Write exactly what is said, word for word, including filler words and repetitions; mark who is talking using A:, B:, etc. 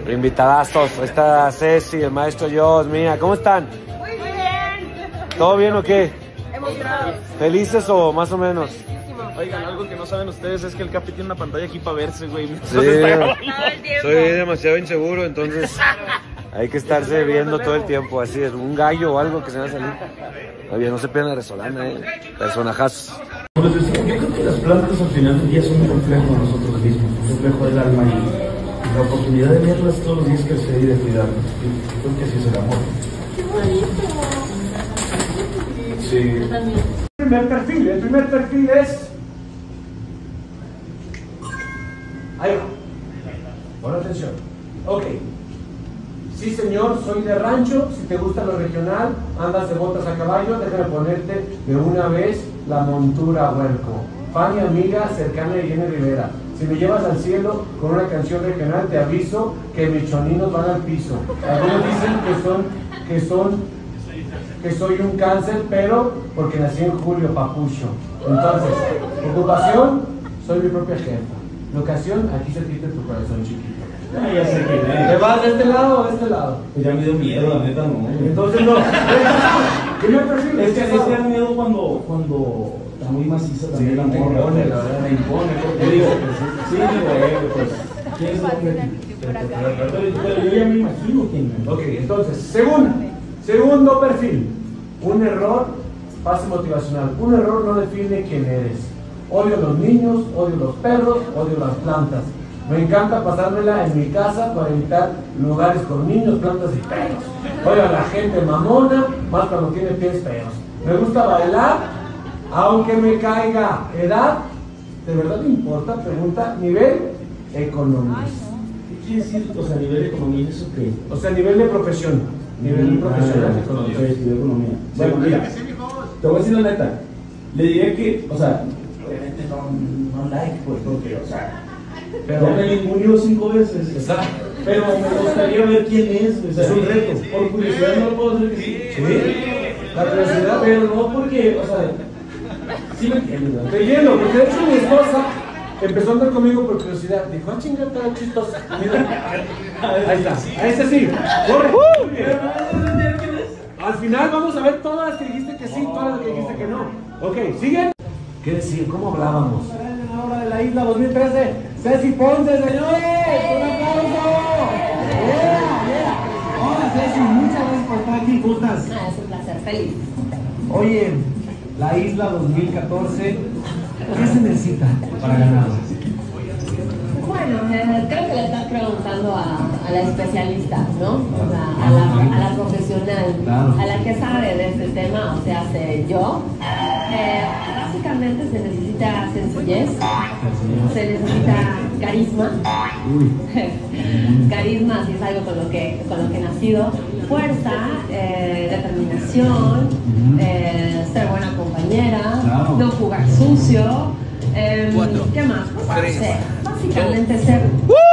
A: Invitadazos. Está Ceci, el maestro Jos, mía. ¿Cómo están?
B: Muy bien.
A: ¿Todo bien o qué?
B: Emocionados.
A: ¿Felices o más o menos?
C: Oigan, algo que no saben ustedes es que el Capi tiene una pantalla aquí para verse, güey.
A: Sí,
B: Todo el tiempo.
A: soy demasiado inseguro, entonces hay que estarse viendo todo el tiempo. Así es, un gallo o algo que se va a salir. Oye, no se pierdan la resolana, eh. Personajazos.
D: Pues yo creo que las plantas al final del día son un reflejo de nosotros mismos, un reflejo del alma y la oportunidad de verlas todos los días crecer y de cuidarlas. Yo creo que así es el amor.
B: Qué bonito.
D: Sí.
B: También.
E: El primer perfil, el primer perfil es... Ahí va. Pon atención. Ok. Sí, señor, soy de rancho. Si te gusta lo regional, andas de botas a caballo, déjame ponerte de una vez la montura huerco. Fan y amiga cercana de Jenny Rivera. Si me llevas al cielo con una canción regional, te aviso que mis choninos van al piso. Algunos dicen que son, que son, que soy un cáncer, pero porque nací en julio, papucho. Entonces, ocupación, soy mi propia jefa. Locación, aquí se quita tu corazón chiquito.
D: Ah, ya sé que
E: ¿Te vas de este lado o de este lado?
D: Pues ya me dio miedo, la neta, no.
E: Entonces no. Primer perfil.
D: Es que a veces da miedo cuando, cuando está muy maciza también la morra.
E: impone, la verdad, me impone.
D: Yo digo, sí, güey, pues, ¿quién es el hombre aquí? Pero, pero yo ya me imagino quién es.
E: Ok, entonces, segundo, segundo perfil. Un error, fase motivacional. Un error no define quién eres. Odio los niños, odio los perros, odio las plantas. Me encanta pasármela en mi casa para evitar lugares con niños, plantas y perros. Odio a la gente mamona, más cuando tiene pies feos. Me gusta bailar, aunque me caiga. Edad, ¿de verdad me importa? Pregunta. Nivel, economía.
D: ¿Qué quiere decir? O sea, a nivel de economía, ¿eso qué?
E: O sea, nivel de profesión. Nivel profesional de
D: economía.
E: economía.
D: Estudió economía. Bueno, mira, te voy a decir la neta. Le diré que, o sea, obviamente no, no like, pues, porque, o sea,
E: Pero-
D: ya me ninguneó cinco veces.
E: Exacto.
D: Pero me gustaría ver quién es. O sea,
E: Es un reto.
D: Por curiosidad no lo puedo hacer que sí.
E: ¿Sí? La curiosidad,
D: Pero no porque, o sea, sí me entiendes, ¿verdad?
E: te lleno, porque de hecho mi esposa empezó a andar conmigo por curiosidad. Dijo, ah, chingada, está chistosa. Mira. Ahí está. A ese sí. Corre. Al final vamos a ver todas las que dijiste que sí, todas las que dijiste que no. Ok, ¿siguen? ¿Qué decir? ¿Cómo hablábamos?
F: La hora de la isla dos mil trece, Ceci Ponce, señores, un aplauso. Yeah, yeah. Hola Ceci, muchas gracias por estar aquí, ¿cómo estás?
B: Ah, es un placer, feliz.
F: Oye, la isla dos mil catorce, ¿qué se necesita para ganarla?
B: Bueno, eh, creo que le estás preguntando a, a la especialista, ¿no? O sea, a la, a la profesional,
F: Claro.
B: a la que sabe de este tema, o sea, sé yo. Eh, básicamente se necesita sencillez, se necesita carisma.
F: Uy.
B: Carisma, si es algo con lo que, con lo que he nacido. Fuerza, eh, determinación, eh, ser buena compañera,
F: Claro.
B: no jugar sucio. Eh, ¿Qué más? Pues, no sé, básicamente ser